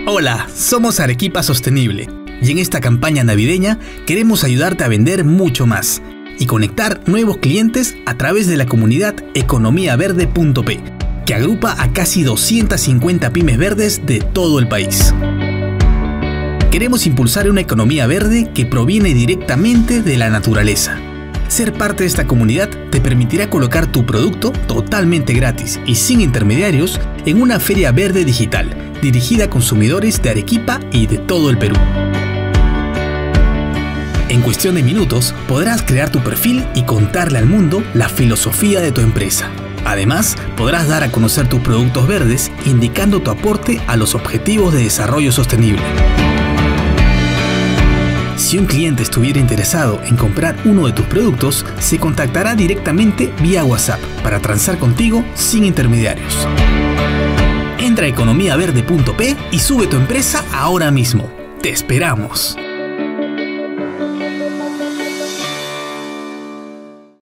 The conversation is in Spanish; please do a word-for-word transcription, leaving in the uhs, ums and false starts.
Hola, somos Arequipa Sostenible y en esta campaña navideña queremos ayudarte a vender mucho más y conectar nuevos clientes a través de la comunidad economía verde punto pe, que agrupa a casi doscientas cincuenta pymes verdes de todo el país. Queremos impulsar una economía verde que proviene directamente de la naturaleza. Ser parte de esta comunidad te permitirá colocar tu producto totalmente gratis y sin intermediarios en una feria verde digital dirigida a consumidores de Arequipa y de todo el Perú. En cuestión de minutos podrás crear tu perfil y contarle al mundo la filosofía de tu empresa. Además, podrás dar a conocer tus productos verdes indicando tu aporte a los objetivos de desarrollo sostenible. Si un cliente estuviera interesado en comprar uno de tus productos, se contactará directamente vía WhatsApp para transar contigo sin intermediarios. Entra a economía verde punto pe y sube tu empresa ahora mismo. ¡Te esperamos!